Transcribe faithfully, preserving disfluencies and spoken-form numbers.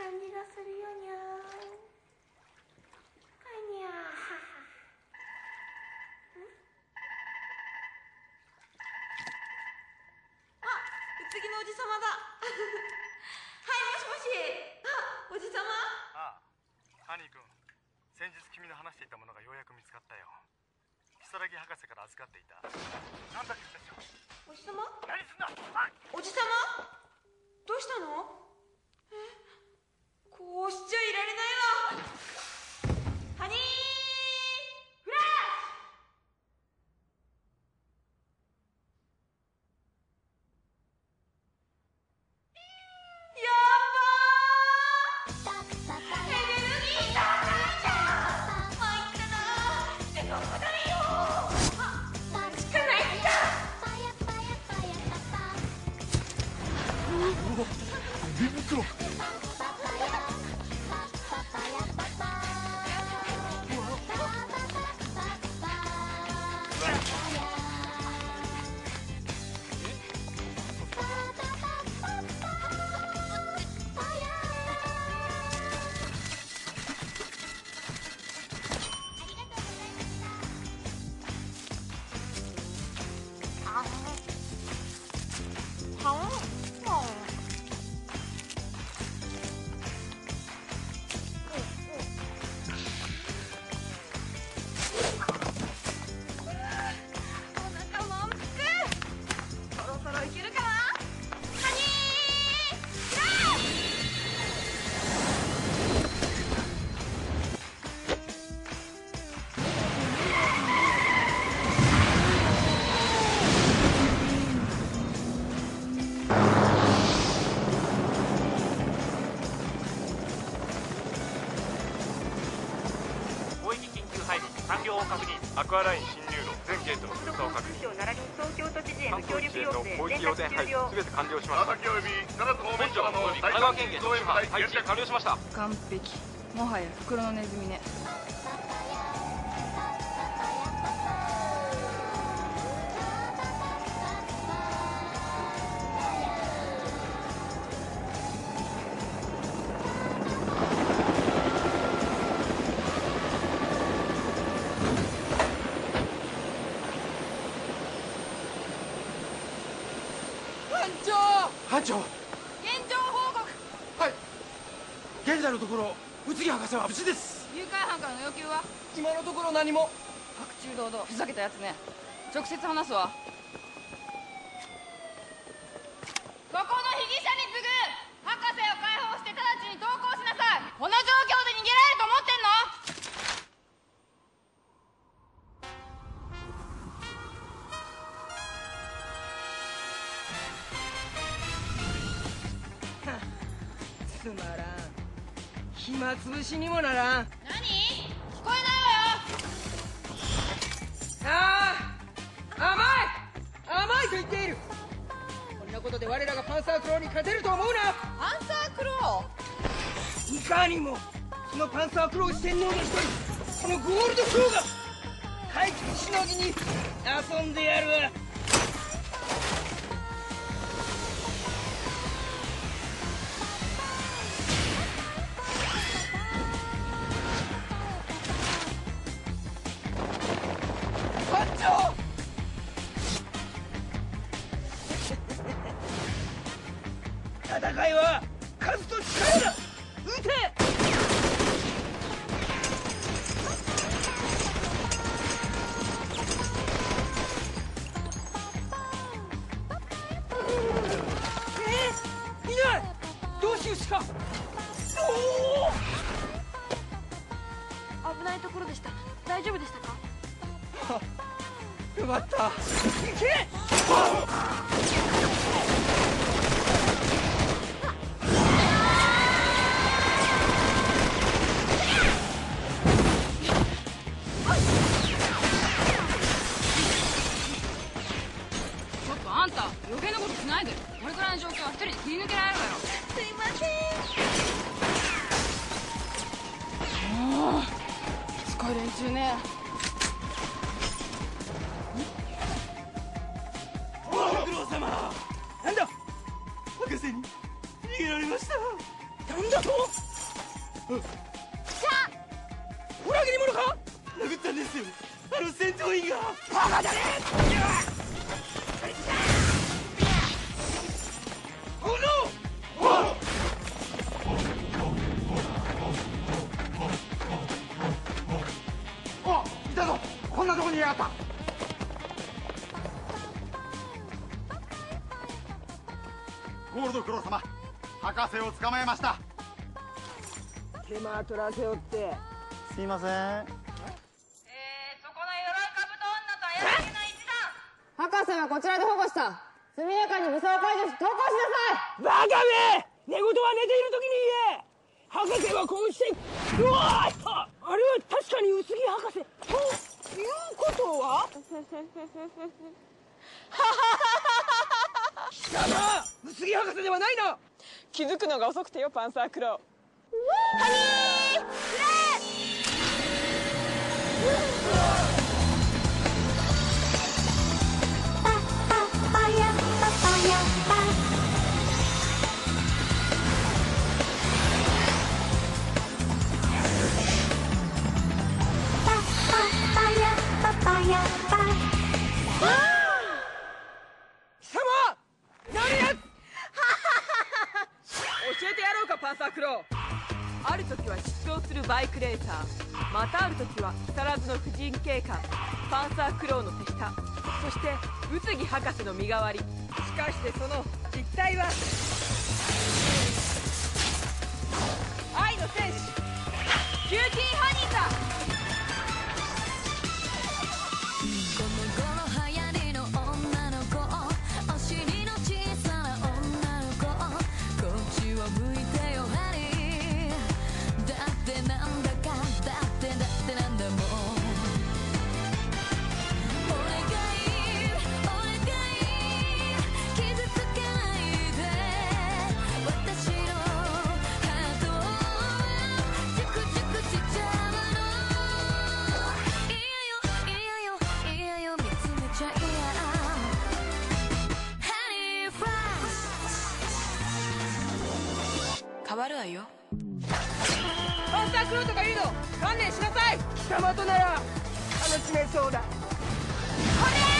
感じがするよにゃー。あにゃー。あ、うつぎのおじさまだ。はい、もしもし。あ、おじさま。 ああ、ハニー君、先日君の話していたものがようやく見つかったよ。如月博士から預かっていた。なんだ君たちは。 おじさま。 何すんだ。 おじさま、どうしたの？え、こうしちゃいられないわ。ハニーフラッシュ。やばー、エネルギー高いじゃん。参ったなー。ってどこだよ。あ、しかないんだ。 ビブクロ。アクアライン侵入路全ゲートの封鎖を確認。関東一への広域要点配置すべて完了しました。本庁および神奈川県警特殊班配置完了しました。 完璧。もはや袋のネズミね。 班長、 現状報告。 はい。現在のところ宇津木博士は無事です。 誘拐犯からの要求は？ 今のところ何も。 白昼堂々ふざけたやつね。直接話すわ。ここの被疑者に次ぐ博士を解放して直ちに投降しなさい。この状況で逃げられると思ってんの？ つまらん。暇つぶしにもならん。 何？聞こえないわよ。 ああ、甘い甘いと言っている。こんなことで我らがパンサークローに勝てると思うな。 パンサークロいかにも。そのパンサークロー四天王の一人、このゴールドクローが怪奇しのぎに遊んでやるわ。戦いは数と力だ。撃て。えー、いない。どうしようしか。おお。危ないところでした。大丈夫でしたか？ はよかった。行け。 あんた余計なことしないで。これくらいの状況は一人で切り抜けられるわよ。 すいません。 もうしつこい連中ね。 ご苦労様。なんだ、博士に逃げられました。 なんだと。裏切り者か。殴ったんですよ、あの戦闘員が。バカだね。おのお、いたぞ。こんなとこにいやがった。ゴールドクロー様、博士を捕まえました。 手間取らせおってすいません。 えー、そこの鎧兜女と怪しげな一団。博士はこちらで保護した。速やかに武装解除し投降しなさい。 バカめ。寝言は寝ている時に言え。博士はこうして。うわーっと、あれは確かに薄木博士ということは。貴様、薄木博士ではないな。 気づくのが遅くてよ、パンサークロー。 ハニーフパパパヤパパヤパパパパヤパパヤパ。 貴様何やつ。 教えてやろうか、パンサークロー。ある時は疾走するバイクレーサー、またある時は木更津の婦人警官、パンサークローの手下、そして宇津木博士の身代わり。しかしてその実態は愛の戦士キューティーハニーさ。 この頃流行りの女の子、お尻の小さな女の子、こっちを向いてよハニー。だってなんだか、だってだってなんだもん。お願いお願い、傷つけないで私のハートをチクチクしちゃうの。いやよいやよいやよ、見つめちゃいや。ハニーフラッシュ変わるわよ。 パンサークローとか言うの観念しなさい。 貴様となら楽しめそうだ。 これ